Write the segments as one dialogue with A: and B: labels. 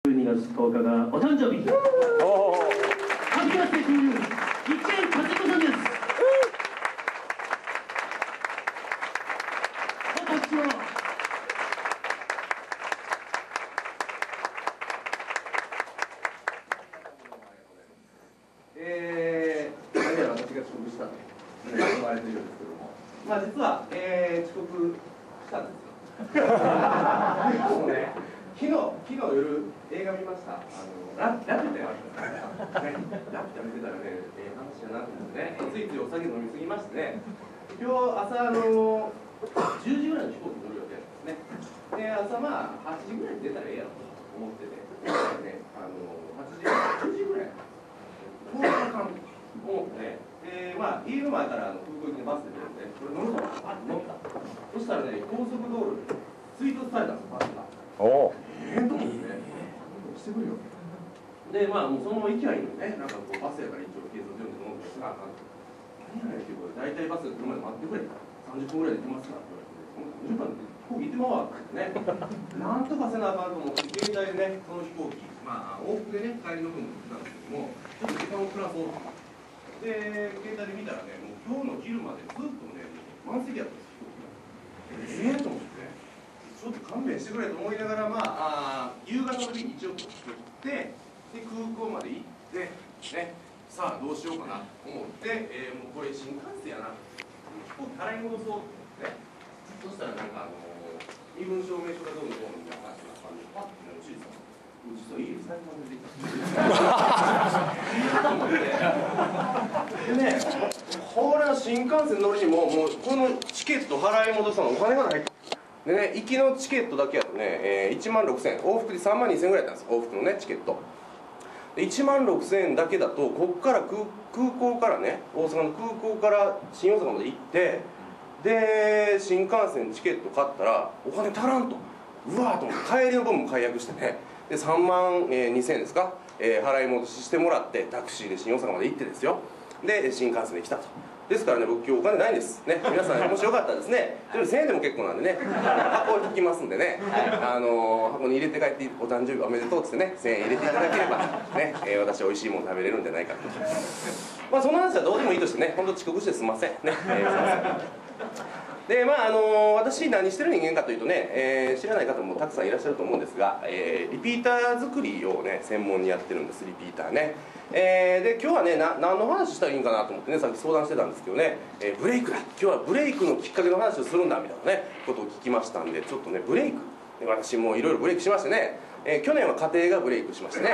A: 12月10日がお誕生日、ハッピーバースデートゥーユー、一見和彦さんです。私は
B: 私が遅刻したと言われているんですけども、実は、遅刻したんですよ。もうね、昨日夜映画見ました。ラピュタやったね。ラピュタ見てたらね、話やなと思ってね、ついついお酒飲みすぎましてね、今日朝10時ぐらいの飛行機乗る予定なんですね。で、朝8時ぐらいに出たらええやろと思ってて、ね、8時、9時ぐらい、こうあかんと思ってね、家の前から空港行きのバスで出るんで、これ乗るぞ、パッと乗った。そしたらね、高速道路で追突されたんです、バスが。と思ってね、してくるよ。で、もうその勢いにね、バスやから一応警察呼んで乗ってしなあかんと。何やねんっていうことで、大体バスが来るまで待ってくれ。30分ぐらいで来ますからって言われて、30分で飛行機行ってまうわってね。なんとかせなあかんと思って、携帯でね、その飛行機、往復でね、帰りの分も来たんですけども、ちょっと時間を暮らそうと思って。で、携帯で見たらね、もう今日の昼までずっとね、満席やったんですよ、飛行機が。と思って、ちょっと勘弁してくれと思いながら、夕方の日に一応作って、で、空港まで行って、ね、さあどうしようかなと思って、もうこれ新幹線やな、飛行機払い戻そうと思って、そしたら身分証明書がどうのこうのみたいな話があったんで、パッてうち実はいい財布が出てきた。と思って。でね、これは新幹線乗るにも、もうこのチケット払い戻すのお金がない。でね、行きのチケットだけやとね、1万6000円、往復で3万2000円ぐらいだったんです、往復のね、チケット。で1万6000円だけだと、ここから空港からね、大阪の空港から新大阪まで行って、で、新幹線チケット買ったら、お金足らんと。うわーと思って、帰りの分も解約してね。で3万2000円ですか、払い戻ししてもらってタクシーで新大阪まで行ってですよ。で新幹線で来たと。ですからね、僕今日お金ないんですね。皆さんもしよかったらですね、1000円でも結構なんでね、箱引きますんでね、箱に入れて帰ってお誕生日おめでとうっつってね、1000円入れていただければね、私おいしいもの食べれるんじゃないかと。その話はどうでもいいとしてね、本当遅刻してすみませんね、すみません。で私何してる人間かというとね、知らない方もたくさんいらっしゃると思うんですが、リピーター作りをね専門にやってるんです、リピーターね。で今日はね何の話したらいいんかなと思ってね、さっき相談してたんですけどね、ブレイクだ、今日はブレイクのきっかけの話をするんだみたいなねことを聞きましたんで、ちょっとねブレイク、私もいろいろブレイクしましてね、去年は家庭がブレイクしましてね。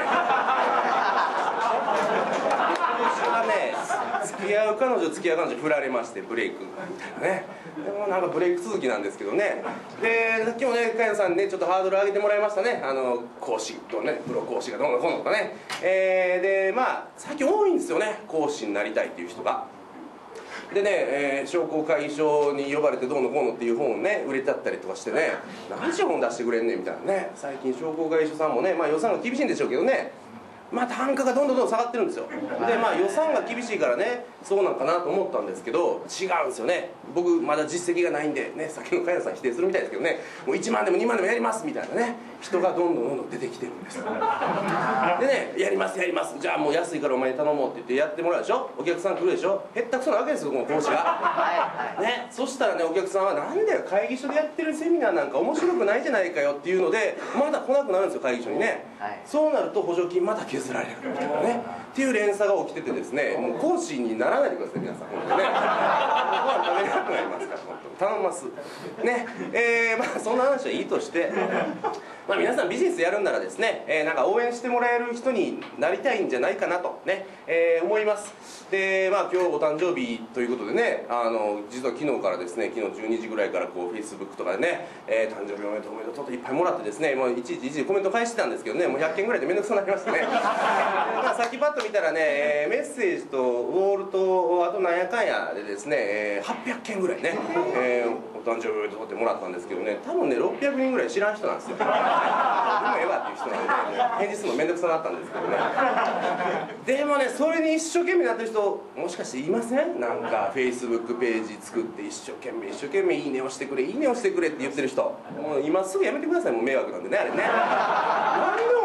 B: 付き合う彼女振られましてブレイクみたいなね。でもブレイク続きなんですけどね。でさっきもね、かやさんにねちょっとハードル上げてもらいましたね、講師とね、プロ講師がどうのこうのとかね。で最近多いんですよね、講師になりたいっていう人が。でね、商工会議所に呼ばれてどうのこうのっていう本をね売れちゃったりとかしてね、何ちゅう本出してくれんねんみたいなね。最近商工会議所さんもね、予算が厳しいんでしょうけどね、単価がどんどん下がってるんですよ。で予算が厳しいからね、そうなんかなと思ったんですけど、違うんですよね。僕まだ実績がないんでね、さっきの加谷さん否定するみたいですけどね、もう1万でも2万でもやりますみたいなね人がどんどん出てきてるんですよ。でね、やります、じゃあもう安いからお前に頼もうって言ってやってもらうでしょ、お客さん来るでしょ、へったくそなわけですよ、この講師が。ね、そしたらね、お客さんはなんだよ、会議所でやってるセミナーなんか面白くないじゃないかよっていうので、まだ来なくなるんですよ、会議所にね。そうなると補助金また削られるみたいなねっていう連鎖が起きててですね、もう講師にならないでください皆さん、本当にね。ご飯食べれなくなりますから、本当に頼みますね。そんな話はいいとして、皆さんビジネスやるんならですね、応援してもらえる人になりたいんじゃないかなとね、思います。で今日お誕生日ということでね、実は昨日からですね、昨日12時ぐらいからFacebook とかでね、誕生日おめでとうおめでとうといっぱいもらってですね、もういちいちコメント返してたんですけどね、もう100件ぐらいで面倒くさになりましたね。さっきパッと見たらね、メッセージとウォールとあとなんやかんやでですね、800件ぐらいね、お誕生日おめでとうってもらったんですけどね、多分ね600人ぐらい知らん人なんですよ。でもええわっていう人なんで、返事するの面倒くさなったんですけどね。でもね、それに一生懸命なってる人もしかしていません？なんか Facebook ページ作って一生懸命いいねをしてくれ、いいねをしてくれって言ってる人、もう今すぐやめてください、もう迷惑なんでね、あれね。なんでお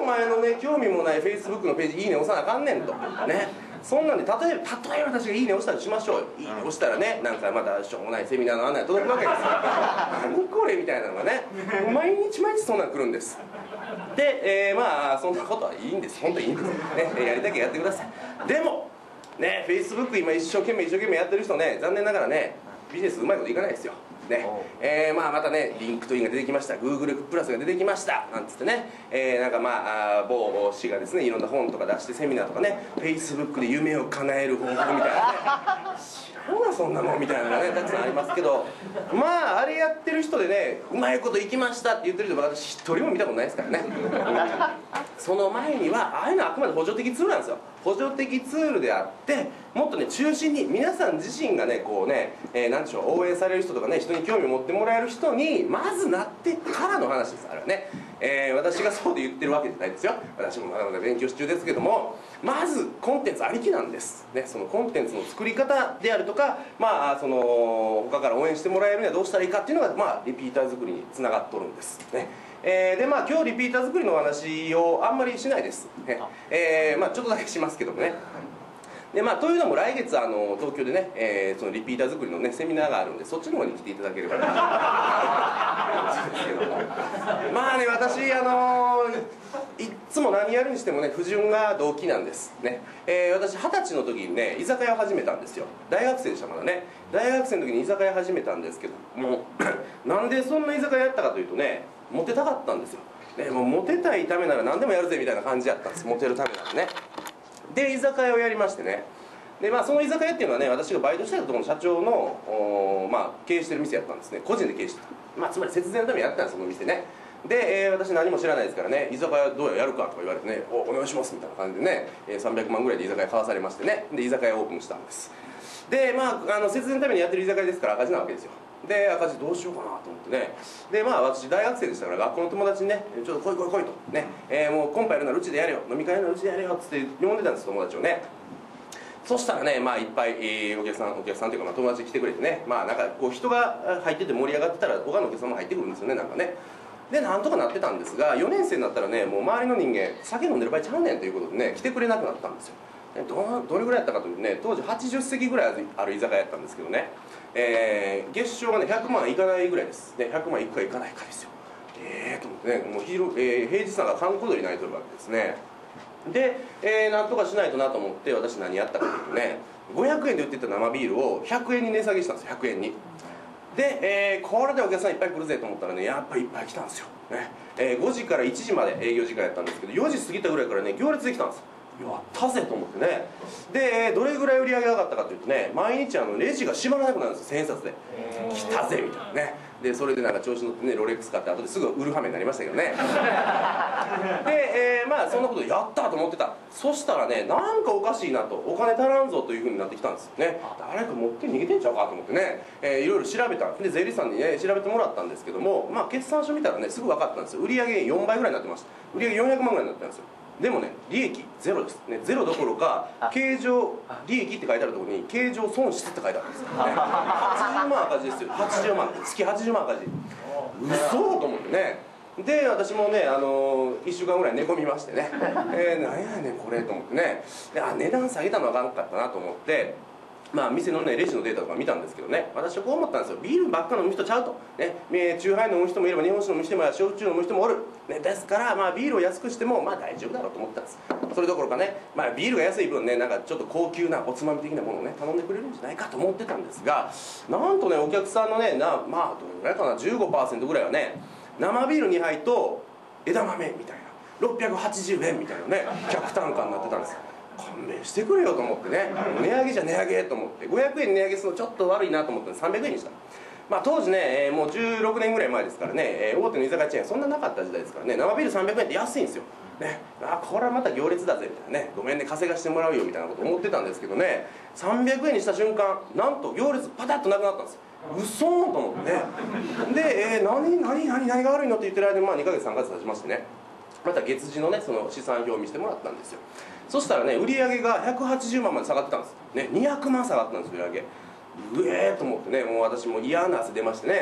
B: お前のね興味もない Facebook のページいいね押さなあかんねんとね。そんなんで例えば私がいいね押したりしましょうよ。いいね押したらね、なんかまたしょうもないセミナーの案内が届くわけですよ。何これみたいなのがね、毎日毎日そんなん来るんです。で、まあそんなことはいいんです。本当にいいんですね。やりたきゃやってください。でもね、Facebook 今一生懸命やってる人ね、残念ながらねビジネスうまいこといかないですよね。まあまたねリンクトインが出てきました、 Google プラスが出てきましたなんつってね、なんかまあ某氏がですねいろんな本とか出してセミナーとかね、 Facebook で夢を叶える方法みたいなね、知らんわそんなのみたいなのがねたくさんありますけど、まああれやってる人でねうまいこといきましたって言ってる人私一人も見たことないですからね。その前にはああいうのはあくまで補助的ツールなんですよ。補助的ツールであって、もっとね中心に皆さん自身がねこうね、なんでしょう、応援される人とかね、人に興味を持ってもらえる人にまずなってからの話です。あれはね、私がそうで言ってるわけじゃないですよ。私もまだまだ勉強中ですけども、まずコンテンツありきなんですね。そのコンテンツの作り方であるとか、まあその他から応援してもらえるにはどうしたらいいかっていうのが、まあリピーター作りにつながっとるんですね。でまあ今日リピーター作りのお話をあんまりしないです、まあちょっとだけしますけどもね。でまあ、というのも来月東京でね、そのリピーター作りの、ね、セミナーがあるんで、そっちの方に来ていただければなですけども、まあね私いっつも何やるにしてもね不純が動機なんですね。私20歳の時にね居酒屋を始めたんですよ。大学生でしたまだね。大学生の時に居酒屋始めたんですけどもなんでそんな居酒屋やったかというとね、モテたかったんですよ、ね、もうモテたいためなら何でもやるぜみたいな感じやったんです。モテるためならね。で居酒屋をやりましてね。でまあその居酒屋っていうのはね、私がバイトしてたところの社長のまあ経営してる店やったんですね。個人で経営してた、まあつまり節税のためにやったんですその店ね。で、私何も知らないですからね、居酒屋どうやるかとか言われてね、お願いしますみたいな感じでね、300万ぐらいで居酒屋買わされましてね、で居酒屋オープンしたんです。でまあ節税のためにやってる居酒屋ですから赤字なわけですよ。で赤字どうしようかなと思ってね。でまあ私大学生でしたから学校の友達にねちょっと来いとね、もうコンパやるならうちでやれよ、飲み会やるならうちでやれよっつって呼んでたんです友達をね。そしたらねまあいっぱい、お客さんというか、まあ、友達来てくれてね、まあなんかこう人が入ってて盛り上がってたら他のお客さんも入ってくるんですよね、なんかね。でなんとかなってたんですが、4年生になったらねもう周りの人間酒飲んでる場合ちゃうねんということでね来てくれなくなったんですよ。どれぐらいやったかというとね、当時80席ぐらいある居酒屋やったんですけどね、月賞がね100万いかないぐらいですね。100万いくかいかないかですよ。と思ってね、もう平日なんか閑古鳥泣いとるわけですね。で、なんとかしないとなと思って私何やったかというとね、500円で売ってた生ビールを100円に値下げしたんですよ。100円に。で、これでお客さんいっぱい来るぜと思ったらね、やっぱりいっぱい来たんですよ、ね。5時から1時まで営業時間やったんですけど、4時過ぎたぐらいからね行列できたんです。やったぜと思ってね。で、どれぐらい売り上げ上がったかというとね、毎日レジが閉まらなくなるんですよ、1000円札で。来たぜみたいなね。でそれでなんか調子乗ってねロレックス買って後ですぐ売る羽目になりましたけどね。で、まあそんなことやったと思ってた。そしたらねなんかおかしいなと、お金足らんぞというふうになってきたんですよね。誰か持って逃げてんちゃうかと思ってね、いろいろ調べた。で税理士さんにね調べてもらったんですけども、まあ決算書見たらねすぐ分かったんですよ。売上4倍ぐらいになってました。売上400万ぐらいになってたんですよ。でもね利益ゼロですね。ゼロどころか経常利益って書いてあるところに経常損失って書いてあるんですよ、ね、80万赤字ですよ。80万月80万赤字。嘘と思ってね。で私もね1週間ぐらい寝込みましてね、なんやねんこれと思ってね。で値段下げたのはあかんかったなと思って、まあ店のねレジのデータとか見たんですけどね、私はこう思ったんですよ。ビールばっか飲む人ちゃうとね、チューハイ飲む人もいれば日本酒飲む人もいれば焼酎飲む人もおる、ね、ですからまあビールを安くしてもまあ大丈夫だろうと思ったんです。それどころかね、まあ、ビールが安い分ねなんかちょっと高級なおつまみ的なものをね頼んでくれるんじゃないかと思ってたんですが、なんとねお客さんのねまあどれぐらいかな 15% ぐらいはね生ビール2杯と枝豆みたいな680円みたいなね客単価になってたんです。勘弁してくれよと思ってね、値上げじゃ値上げと思って500円値上げするのちょっと悪いなと思って300円にした。まあ当時ね、もう16年ぐらい前ですからね、大手の居酒屋チェーンそんななかった時代ですからね、生ビール300円って安いんですよ、ね、これはまた行列だぜみたいなね、ごめんね稼がしてもらうよみたいなこと思ってたんですけどね、300円にした瞬間なんと行列パタッとなくなったんですよ。嘘ーと思ってね。で、何が悪いのって言ってる間にまあ2ヶ月3ヶ月経ちましてね、また月次のねその試算表を見せてもらったんですよ。そしたらね売り上げが180万まで下がってたんですね。200万下がったんです売り上げ。と思ってね、もう私も嫌な汗出ましてね、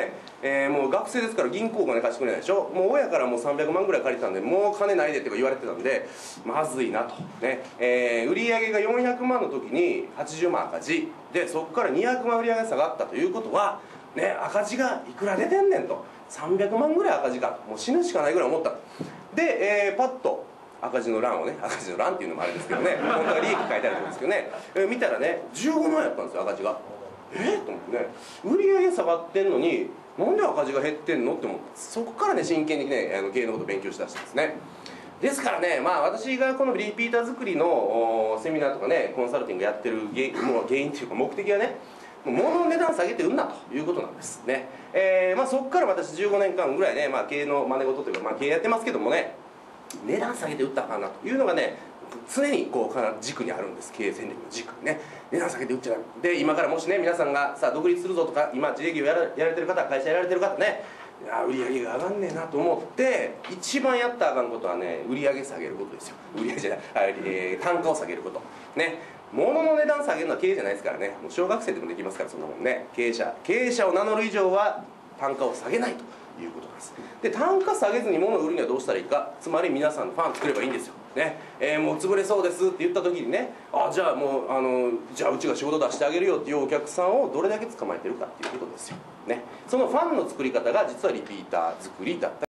B: もう学生ですから銀行お金貸してくれないでしょ。もう親からもう300万ぐらい借りてたんで、もう金ないでって言われてたんで、まずいなとね、売り上げが400万の時に80万赤字で、そこから200万売り上げ下がったということはね、赤字がいくら出てんねんと、300万ぐらい赤字か、もう死ぬしかないぐらい思ったで、パッと赤字の欄をね、赤字の欄っていうのもあれですけどね、本当は利益書いてあると思うんですけどね、見たらね15万やったんですよ、赤字が。と思ってね、売り上げ下がってんのになんで赤字が減ってんのって思って、そこからね真剣にね経営のことを勉強しだしたんですね。ですからね、まあ私がこのリピーター作りのセミナーとかねコンサルティングやってるもう原因っていうか目的はね、物の値段下げて売んなということなんですね。まあそこから私15年間ぐらいね、まあ経営の真似事というか、まあ経営やってますけどもね、値段下げて売ったらあかんなというのがね常にこう軸にあるんです。経営戦略の軸にね、値段下げて売っちゃう。で今からもしね皆さんがさあ独立するぞとか、今自営業やられてる方、会社やられてる方ね、売り上げが上がんねえなと思って一番やったらあかんことはね、売り上げ下げることですよ。売り上げじゃない、単価を下げることね。物の値段下げるのは経営じゃないですからね、もう小学生でもできますから、そんなもんね。経営者を名乗る以上は単価を下げないということなんです。で単価下げずに物を売るにはどうしたらいいか、つまり皆さんのファン作ればいいんですよね。もう潰れそうですって言った時にね、じゃあもうじゃあうちが仕事出してあげるよっていうお客さんをどれだけ捕まえてるかっていうことですよね。そのファンの作り方が実はリピーター作りだったり